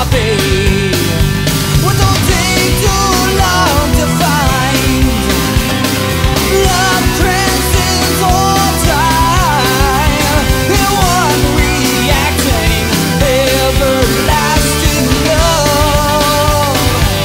babe. Well, don't take too long to find. Love transcends all time. In one reacting, everlasting love.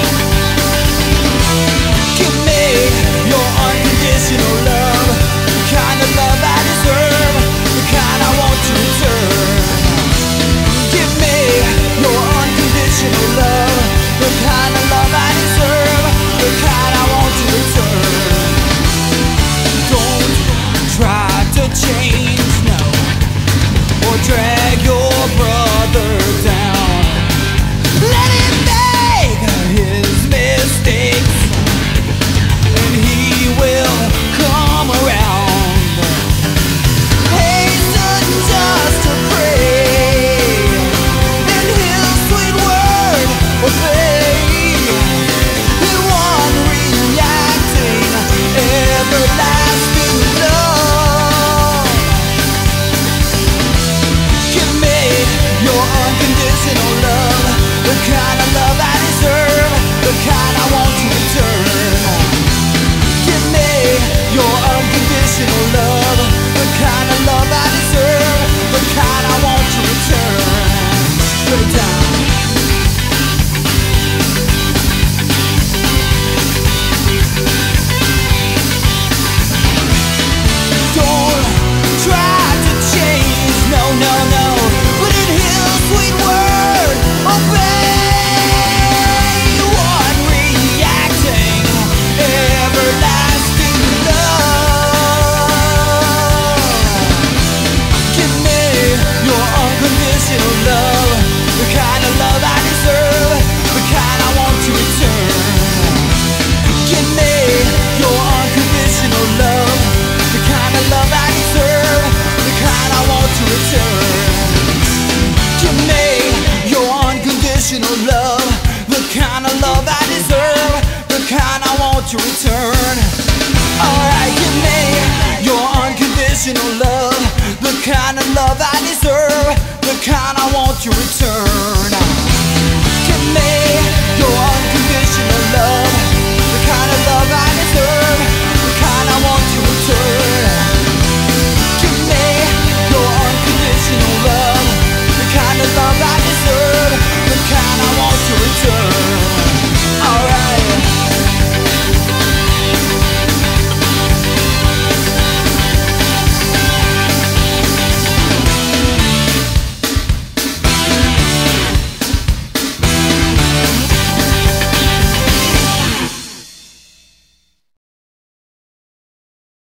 Give me your unconditional love, the kind of love I deserve, the kind I want to return. Give me your unconditional love, the kind of love I deserve, the kind I want to return. Don't try to change, no, or drag your brother down. Let him make his mistakes, and he will come around. Hasten just to pray, and his sweet word obey. In one reacting, everlasting love. Give me your unconditional love, the kind of love I deserve, the kind I want to return. Give me your unconditional love, the kind of love I deserve, the kind I want to return. Put it down. Don't try to change, no, no, no, but in his sweet word obey. One reacting, everlasting love. Give me your unconditional love, the kind of love I deserve, the kind I want to return. Give me your unconditional love, the kind of love I deserve, the kind I want to return. Give me your unconditional love, the kind of love I deserve, the kind I want to return. Alright, give me your unconditional love, the kind of love I deserve, the kind I want to return.